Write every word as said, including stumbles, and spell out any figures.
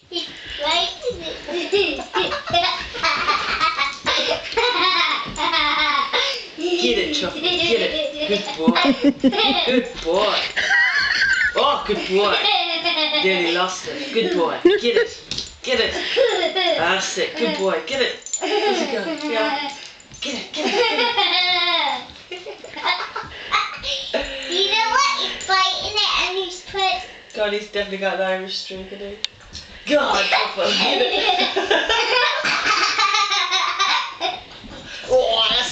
He's biting it. Get it, Truffle. Get it. Good boy. Good boy. Oh, good boy. Nearly lost it. Good boy. Get it. Get it. That's it. Good boy. Get it. Where's it going? Yeah. Get it. Get it. Get it. You know what? He's biting it and he's put. God, he's definitely got an Irish streak, isn't he? God, Truffle. Get it. Oh, that's